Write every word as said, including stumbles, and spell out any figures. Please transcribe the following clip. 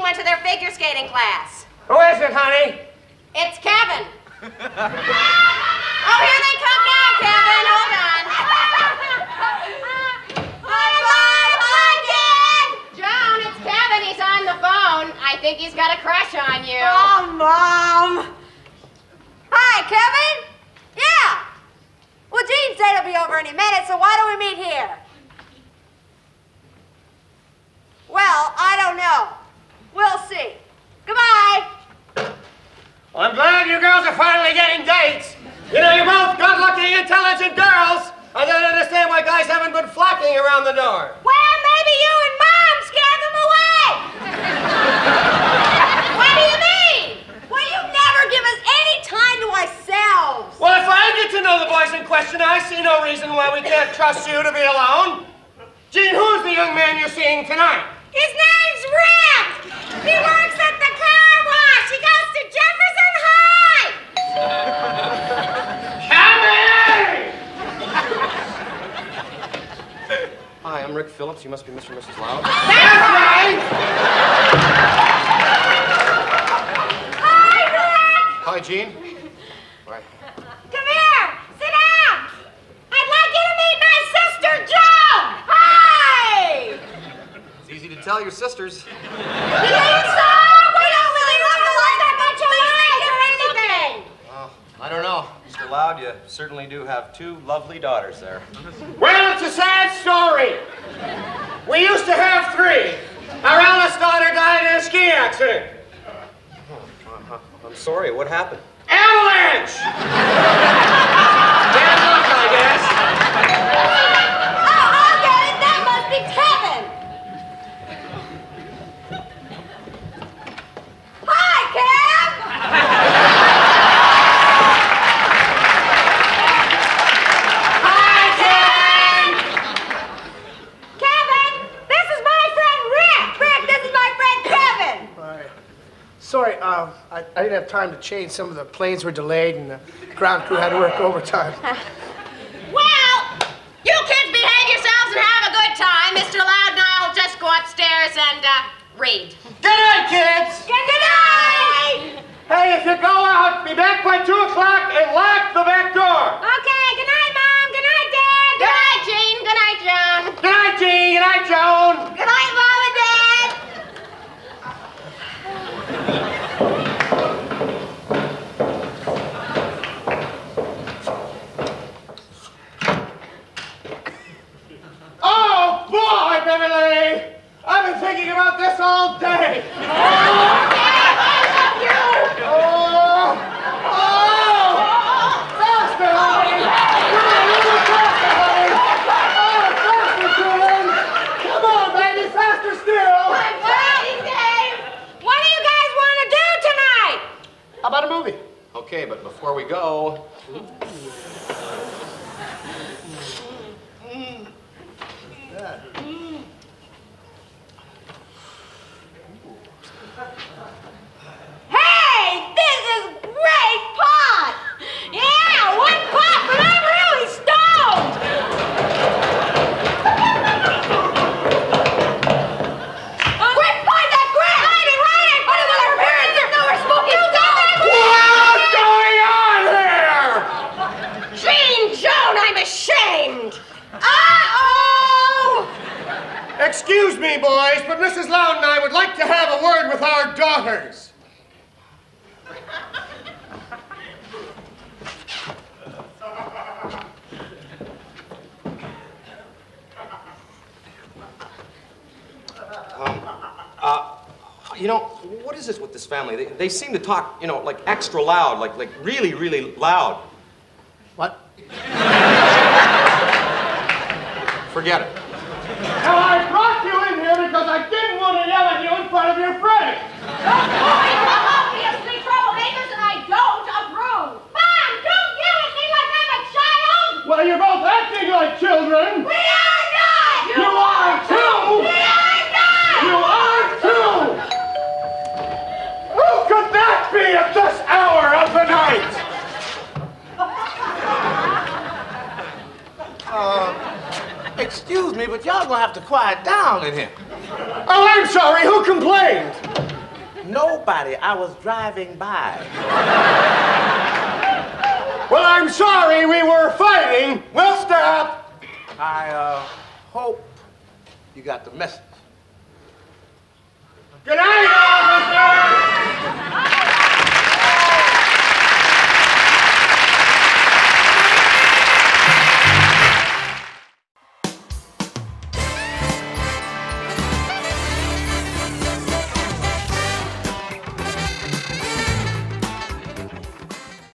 went to their figure skating class. Who is it, honey? It's Kevin. Oh, here they come now, Kevin. Hold on. Hi, hi, Dad. Joan, it's Kevin. He's on the phone. I think he's got a crush on you. Oh, Mom. Hi, Kevin. Yeah. Well, Gene said he'll be over any minute, so why don't we meet here? Well, I don't know. We'll see. Goodbye. Well, I'm glad you girls are finally getting dates. You know, you're both good-looking, intelligent girls. I don't understand why guys haven't been flocking around the door. Well, maybe you and Mom scared them away. What do you mean? Well, you never give us any time to ourselves. Well, if I get to know the boys in question, I see no reason why we can't trust you to be alone. Gene, who's the young man you're seeing tonight? His name's Rick. He works at the car wash. He goes to Jefferson High. Hi, I'm Rick Phillips. You must be Mister and Missus Loud. That's right! Hi, Rick. Hi, Gene. Why? Come here. Sit down. I'd like you to meet my sister, Joan. Hi. It's easy to tell your sisters. You think so? We don't really look alike that much alike or anything. Well, I don't know. Mister Loud, you certainly do have two lovely daughters there. Well, it's a sad story. We used to have three. Our eldest daughter died in a ski accident. Uh-huh. I'm sorry. What happened? Avalanche! Bad luck, I guess. Oh, I'll get it. That must be Kevin. Hi, Kev. Hi, Ken! Kevin, this is my friend Rick. Rick, this is my friend Kevin. Hi. Sorry, uh, I, I didn't have time to change. Some of the planes were delayed and the ground crew had to work overtime. Well, you kids behave yourselves and have a good time. Mister Loud and I will just go upstairs and uh, read. Good night, kids! Good night. Hey, if you go out, be back by two o'clock and lock the back door. Okay, good night, Mom. Good night, Dad. Good night, Gene. Good night, Joan. Good night, Gene. Good night, Joan. Good night, Mom and Dad. Oh, boy, Beverly! I've been thinking about this all day. Oh, oh, oh! Faster, honey! Come on, a little faster, honey! Oh, faster, Julian! Come on, baby, faster still! Hey, Dave. What do you guys want to do tonight? How about a movie? Okay, but before we go... Hey, this is great pot! Yeah, one pot, but I'm really stoned! Quick, find that grip! Hide it, hide it! Put it with our parents! There's nowhere smoking! What's going on here? Gene, Joan, I'm ashamed. Uh-oh! Excuse me, boys, but Missus Loud and I would like to have a word with our daughters. Um, uh, you know, what is this with this family? They, they seem to talk, you know, like extra loud, like, like really, really loud. What? Forget it. Now, I brought you in here because I didn't want to yell at you in front of your friends. Obviously troublemakers, and I don't approve. Mom, don't yell at me like I'm a child! Well, you're both acting like children. We are not! You are too! We are not! You are too! Who could that be at this hour of the night? Uh, excuse me, but y'all gonna have to quiet down in here. Oh, I'm sorry. Who complained? Nobody. I was driving by. Well, I'm sorry we were fighting. We'll stop. I uh, hope you got the message. Good night, officer.